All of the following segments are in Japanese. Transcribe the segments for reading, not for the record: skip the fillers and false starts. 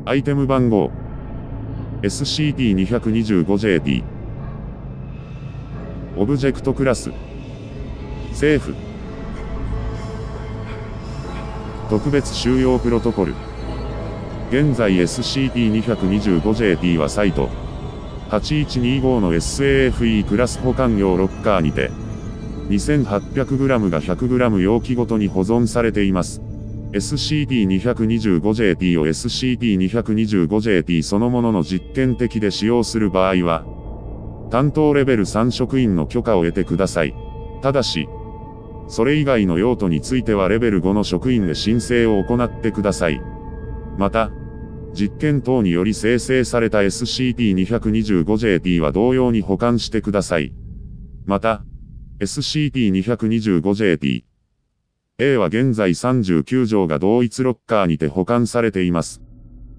アイテム番号 SCP-225JT オブジェクトクラス政府特別収容プロトコル。現在 SCP-225JT はサイト8125の SAFE クラス保管用ロッカーにて 2800g が 100g 容器ごとに保存されています。SCP-225JT を SCP-225JT そのものの実験的で使用する場合は、担当レベル3職員の許可を得てください。ただし、それ以外の用途についてはレベル5の職員で申請を行ってください。また、実験等により生成された SCP-225JT は同様に保管してください。また、SCP-225JT-A は現在39錠が同一ロッカーにて保管されています。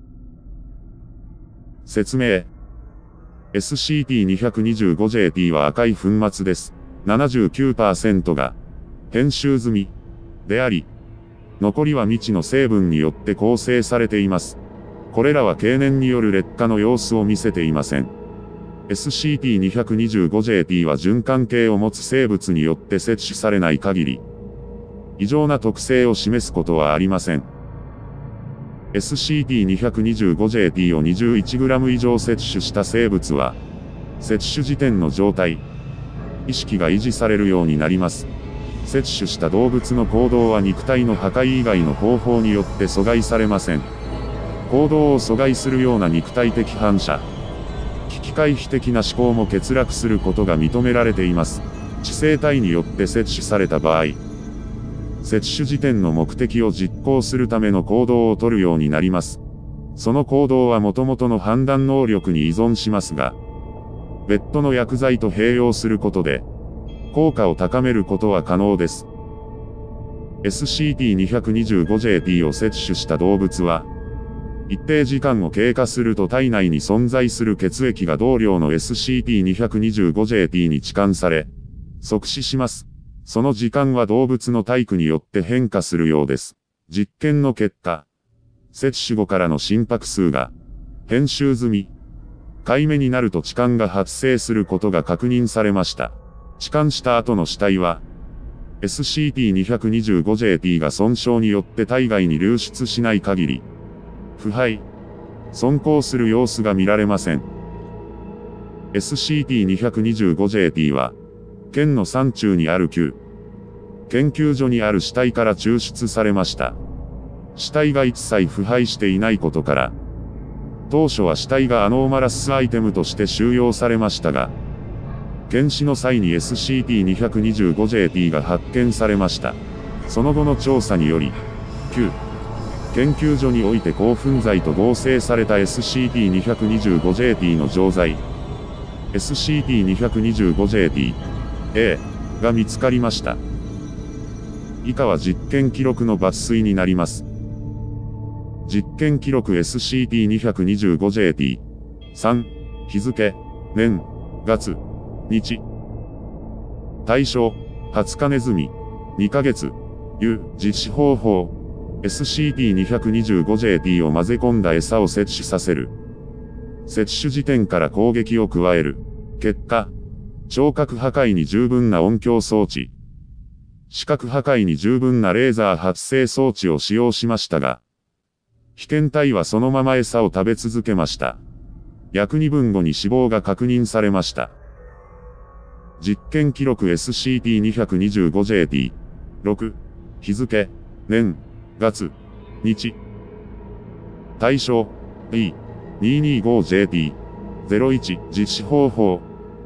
説明。SCP-225JT は赤い粉末です。79% が編集済みであり、残りは未知の成分によって構成されています。これらは経年による劣化の様子を見せていません。SCP-225JT は循環系を持つ生物によって摂取されない限り、異常な特性を示すことはありません。SCP-225JT を 21g 以上摂取した生物は、摂取時点の状態、意識が維持されるようになります。摂取した動物の行動は肉体の破壊以外の方法によって阻害されません。行動を阻害するような肉体的反射、危機回避的な思考も欠落することが認められています。知性体によって摂取された場合、摂取時点の目的を実行するための行動をとるようになります。その行動は元々の判断能力に依存しますが、別途の薬剤と併用することで、効果を高めることは可能です。SCP-225JT を摂取した動物は、一定時間を経過すると体内に存在する血液が同量の SCP-225JT に置換され、即死します。その時間は動物の体躯によって変化するようです。実験の結果、摂取後からの心拍数が、編集済み、回目になると痴漢が発生することが確認されました。痴漢した後の死体は、SCP-225JT が損傷によって体外に流出しない限り、腐敗、損耗する様子が見られません。SCP-225JT は、県の山中にある旧研究所にある死体から抽出されました。死体が一切腐敗していないことから、当初は死体がアノーマラスアイテムとして収容されましたが、検視の際に SCP-225JT が発見されました。その後の調査により、旧研究所において興奮剤と合成された SCP-225JT の錠剤、SCP-225JT-A が見つかりました。以下は実験記録の抜粋になります。実験記録 SCP-225JT-3 日付、年、月、日対象、20日ネズミ、2ヶ月、実施方法、SCP-225JT を混ぜ込んだ餌を摂取させる。摂取時点から攻撃を加える。結果、聴覚破壊に十分な音響装置、視覚破壊に十分なレーザー発生装置を使用しましたが、被験体はそのまま餌を食べ続けました。約2分後に死亡が確認されました。実験記録 SCP-225JT-6 日付、年、月、日対象 E225JT-01 実施方法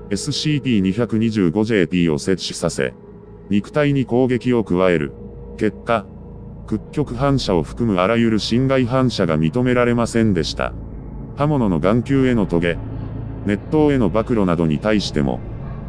SCP-225JT を摂取させ肉体に攻撃を加える結果屈曲反射を含むあらゆる侵害反射が認められませんでした。刃物の眼球へのトゲ、熱湯への暴露などに対しても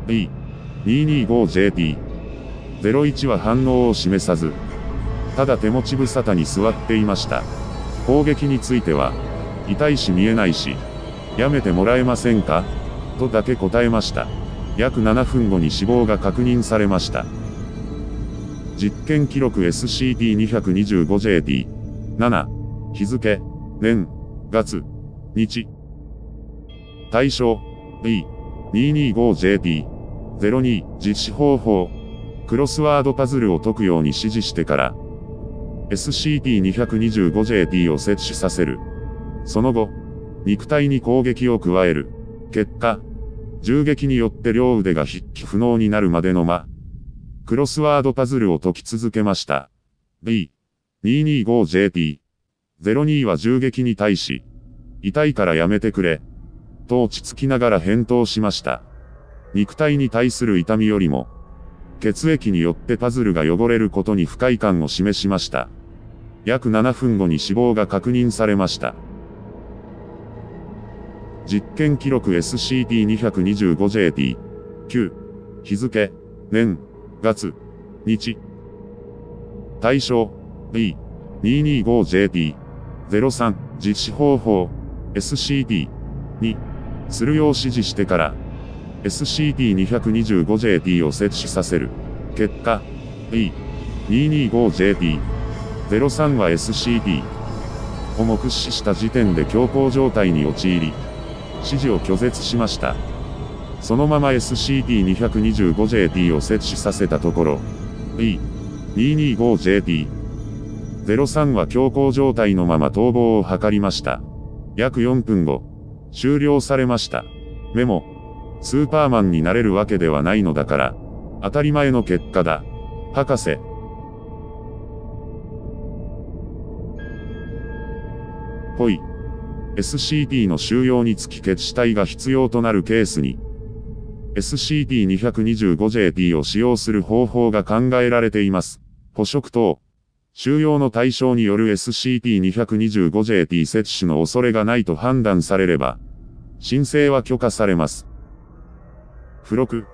E225JT-01 は反応を示さずただ手持ち無沙汰に座っていました。攻撃については、痛いし見えないし、やめてもらえませんかとだけ答えました。約7分後に死亡が確認されました。実験記録 SCP-225JT-7 日付、年、 月、日。対象、B225JP02 実施方法。クロスワードパズルを解くように指示してから、SCP-225JP を摂取させる。その後、肉体に攻撃を加える。結果、銃撃によって両腕が筆記不能になるまでのクロスワードパズルを解き続けました。B225JP02 は銃撃に対し、痛いからやめてくれ、と落ち着きながら返答しました。肉体に対する痛みよりも、血液によってパズルが汚れることに不快感を示しました。約7分後に死亡が確認されました。実験記録 SCP-225JP。9。日付、年、月、日。対象、B225JP。03。実施方法、SCP。2。するよう指示してから、SCP-225JP を摂取させる。結果、B225JP。03 は SCP を目視した時点で強行状態に陥り、指示を拒絶しました。そのまま SCP-225JP を摂取させたところ、B225JP。03 は強行状態のまま逃亡を図りました。約4分後、終了されました。メモ。スーパーマンになれるわけではないのだから、当たり前の結果だ。博士。ほい。SCP の収容につき血死体が必要となるケースに、SCP-225JP を使用する方法が考えられています。捕食等。収容の対象による SCP-225JP 摂取の恐れがないと判断されれば、申請は許可されます。付録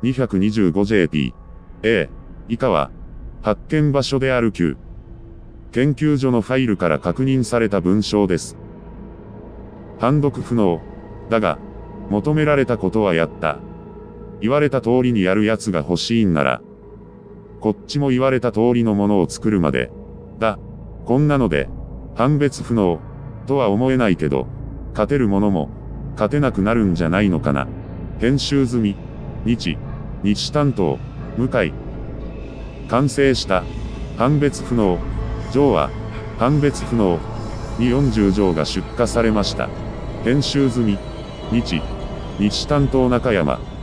225JP。A。以下は、発見場所である9。研究所のファイルから確認された文章です。判読不能。だが、求められたことはやった。言われた通りにやるやつが欲しいんなら、こっちも言われた通りのものを作るまで。だ。こんなので、判別不能、とは思えないけど、勝てるものも、勝てなくなるんじゃないのかな。編集済み。日担当、向井。完成した。判別不能。上は、判別不能。に40錠が出荷されました。編集済み。日担当中山。